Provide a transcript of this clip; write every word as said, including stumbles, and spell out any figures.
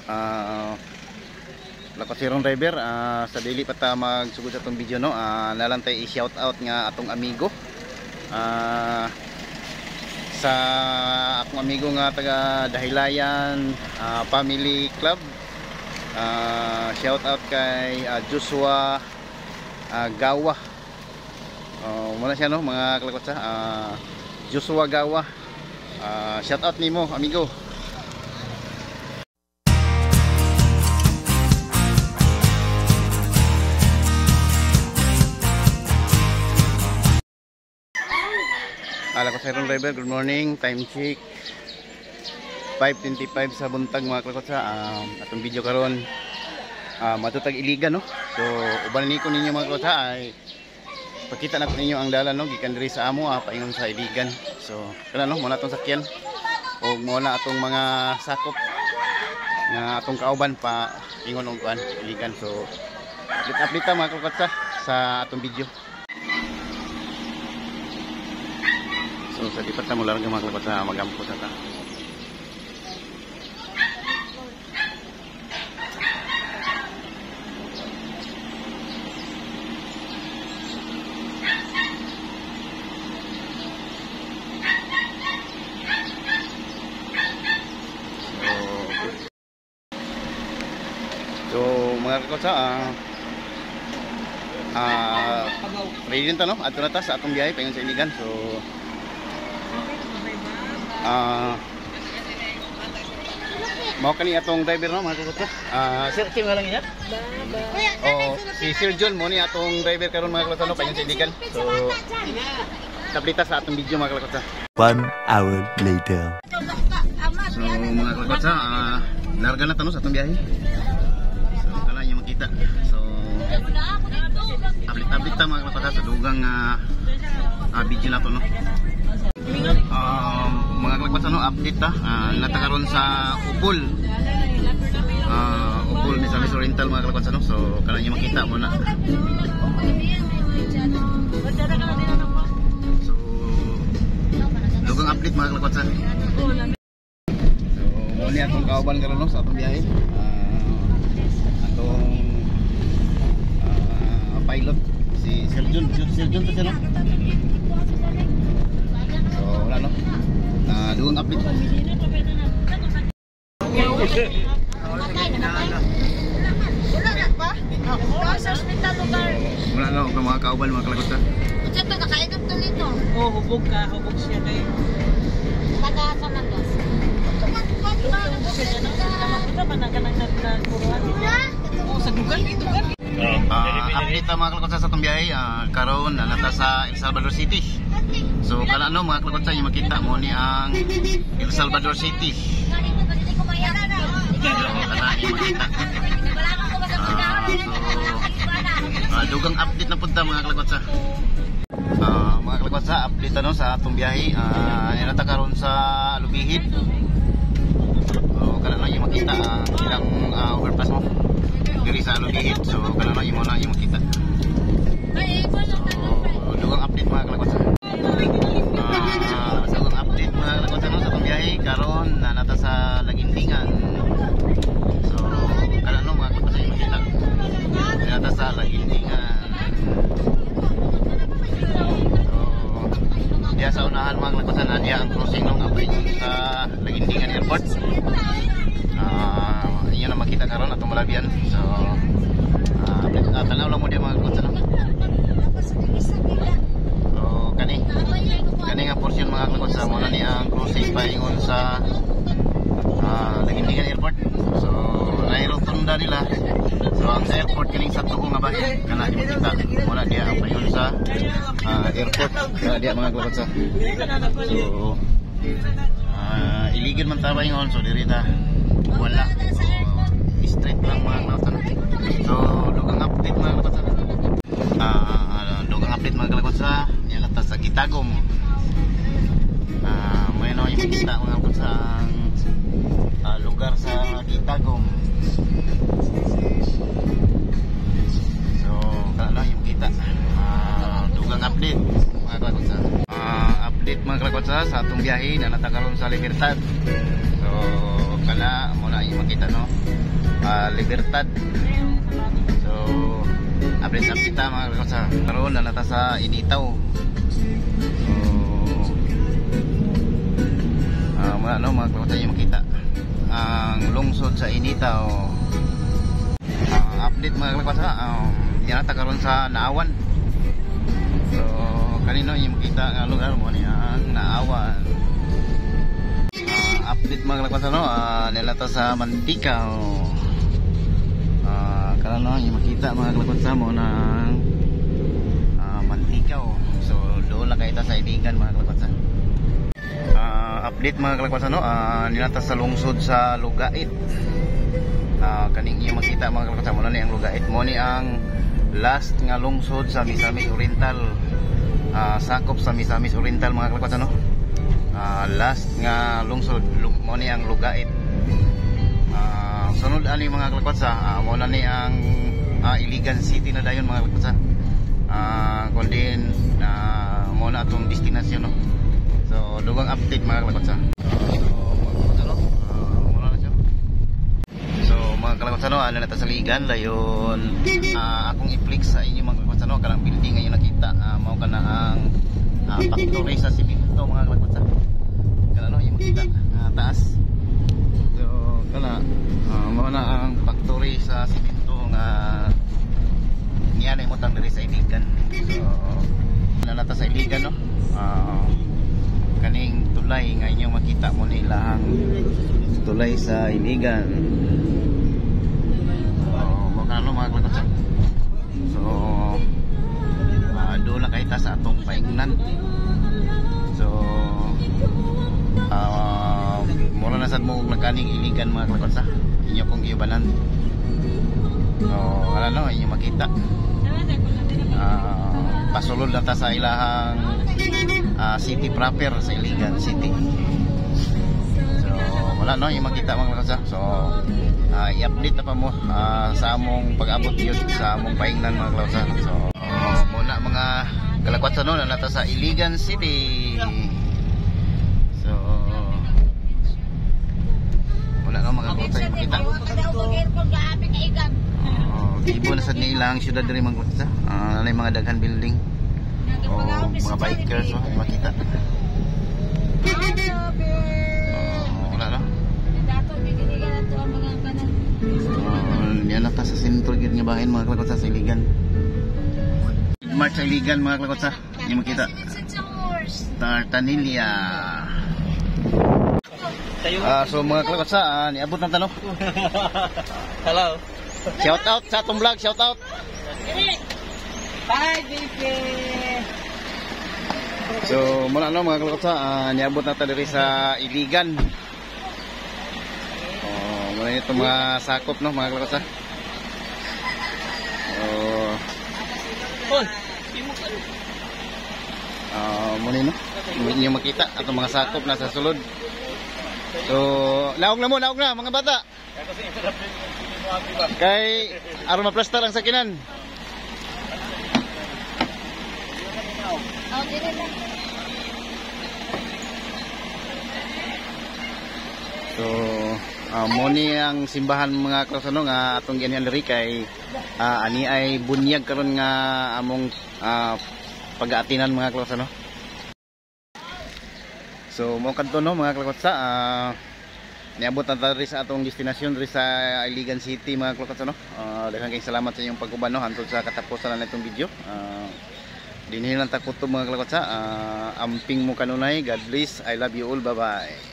uh, lakot si rong driver. Uh, sa dili pa ta magsugod sa itong video, no? Uh, nalantay i-shout out nga atong amigo. Uh, sa akong amigo nga taga Dahilayan uh, Family Club. Uh, shout out kay uh, Joshua uh, Gawa. Uh, muna siya, no, mga kalakot sa uh, Joshua Gawa. Uh, shout out nimo, amigo. Ala ko sa Iron Driver, good morning. Time check five twenty-five sa buntag, mga kalakot sa uh, atong video karon uh, matutag Iligan, no. So uban ni ko ninyo, mga kalakot sa ay pakita na ko ninyo ang dalan, no, gikan diri sa amo ah, paingon sa Iligan. So kana, no, muna atong sakyan o muna atong mga sakop nga atong kauban pa ingon og kuan Iligan. So update update ta, mga kalakot sa sa atong video. So sa dipat na mula rin mga kalakot sa magampo sa ta. So mga kalakot sa uh, uh, ready din ta, no? Ato na ta sa atong biyahe paingon sa Iligan. So Ah, uh, mau kani atong driver, no, mga kalakot. Ah, uh, sir, kim nga lang yan? Oh, si Sir John mo ni atong driver karon, mga kalakot, no, payon sa Iligan. So tablita sa atong video, mga kalakot. One hour later. So mga kalakot, ah, uh, larga na tanong sa atong biyahe. So kana niyo makita. So update-update ta, mga kalakot, sa dugang uh, uh, video na to, no. Um, mga kalakot, no, update ta, uh, natakaroon sa Upol, uh, Upol Misamis Oriental, mga kalakot, no. So kana niyo makita mo na. So dugang update, mga kalakot. So muli atong kauban karon, no, sa atong biyahe. Uh, atong uh, pilot si Sir John, Sir John to siya, no. So wala, no, uh, dugang update. Wala, no, kung mga kauban, mga kalakot. Ito to, nakainom to nito. Oo, hubog ka, hubog siya kayo. Taga-asa na to. Uh, update ta, mga kalakot, sa atong biyahe. Uh, karon na nata sa El Salvador City. So kana, no, mga kalakot, sa inyo makita mo ni ang El Salvador City. Kana inyo makita. Uh, so uh, dugang update na punta, mga kalakot, sa uh, mga kalakot, sa update, no, sa atong biyahe. Uh, nata karon sa Lubihid. So kana na inyo makita ang uh, ilang uh, overpass mo diri sa Lubihid. So kana na inyo na inyo makita. So dugang update, mga kalakot, sa uh, dugang update, mga kalakot, sa, no, sa atong biyahe karon na nata sa Lagindingan. So kana, no, mga kalakot, sa inyo makita nata sa Lagindingan. So diya sa unahan, mga kalakot, sa diya ang crossing, no, nga sa Lagindingan Airport. Uh, inyo na makita karon atong Malabian. So uh, uh, tanaw lang mo diya, mga kalakot, sa, no. So kani kani nga portion, mga kalakot, sa muna ni ang crossing paingon sa uh, Lagindingan Airport. So nairotunda nila. So ang sa airport kining sa tuko nga bahin kana di makita muna diya ang paingon sa uh, airport kana diya, mga kalakot, sa. So uh, Iligan man ta paingon. So diri ta wala. So straight lang, mga kalakot. So dugang update, mga kalakot, sa uh, dugang update, mga kalakot, sa yan ta sa Gitagom. Uh, may no yung makita, mga kalakot, sa uh, lugar sa Gitagom. So kana lang yung makita. Uh, dugang update, mga kalakot, sa uh, update, mga kalakot, sa sa atong biyahe na natakaroon sa Libertad. So kana mo na yung makita ano, uh, Libertad. So update update ta mga kalakot sa karon na nata sa Initaw. So uh, mga ano mga kalakot sa inyo makita ang lungsod sa Initaw. Uh, update mga kalakot sa uh, yan nata karon sa Naawan. So kanino yung makita nga lugar mo ni ang Naawan. Uh, update mga kalakot sa no uh, nila ta sa Mantika. Uh, kanino yung makita mga kalakot sa mo na uh, Mantika. So doon lang kayo sa Iligan mga kalakot sa. Uh, update mga kalakot sa no uh, nila ta sa lungsod sa Lugait. Uh, kaning iyo makita mga kalakot sa mo na ni ang Lugait mo ni ang last nga lungsod sa Misamis Oriental. Uh, sakop sa Misamis Oriental mga kalakot ano. Uh, last nga lungsod mo ni ang Lugait. Uh, sunod ani mga kalakot sa uh, mo na ni ang uh, Iligan City na dayon mga kalakot sa. Uh, kundi uh, mo na atong destinasyon no. So dugang update mga kalakot sa. Mga kalakot sa no, ano na sa Ligan dayon uh, akong i-flex sa inyo mga kalakot sa no, kanang building ngayon nakita uh, mao kana ang uh, factory sa simento mga kalakot sa kana no yung makita uh, taas. So kana uh, mao na ang factory sa simento nga niya na imutang diri sa Iligan. So nanata sa Iligan no, uh, kaning tulay nga inyo makita mo nila ang tulay sa Iligan. Ano mga kalakot sa. So uh, doon lang kayo sa atong paingnan. So uh, mura na sad mo nagkaning Iligan mga kalakot sa inyo kong gibanan. So wala no inyo makita uh, pasulod lang ta sa ilahang uh, city proper sa Iligan City. So wala no inyo makita mga kalakot sa. So Uh, i-update na pa mo uh, sa among pag-abot yun sa among paingnan mga kalakot sa. So uh, muna mga kalakot sa no na nata sa Iligan City. So wala na mga kalakot sa makita. Uh, gibo na sa nilang syudad diri mga kalakot sa. Uh, nanay mga daghan building. O uh, mga bikers no makita. Uh, wala na. Uh, yan na ta sa sentro gid nga bahin mga kalakot sa Iligan. March sa Iligan mga kalakot sa. Hindi makita. Tartanilla. Ah, uh, so mga kalakot sa, uh, niabot ng tanong. Hello. Shout out sa atong vlog, shout out. Hi, J K. So muna no mga kalakot sa, uh, niabot na ta diri sa Iligan. Muna ito mga sakop no mga kalakot sa. Oh. Hoy, Ah, muna no. Inyo makita atong mga sakop na sa sulod. So, laog na mo, laog na mga bata. Kay aron maplastar ang sakinan. Oh, dire lang. So, uh, mo ni ang simbahan mga kalakot nga atong ginhan diri kay uh, ani ay bunyag karon nga among uh, pag-aatinan mga kalakot no. So mo kadto no mga kalakot sa uh, niabot na ta diri sa atong destinasyon diri sa Iligan City mga kalakot no. Uh, daghang kay salamat sa inyong pag-uban no hantod sa katapusan na itong video. Uh, dinhi lang ta kutob mga kalakot sa uh, amping mo kanunay. God bless. I love you all. Bye bye.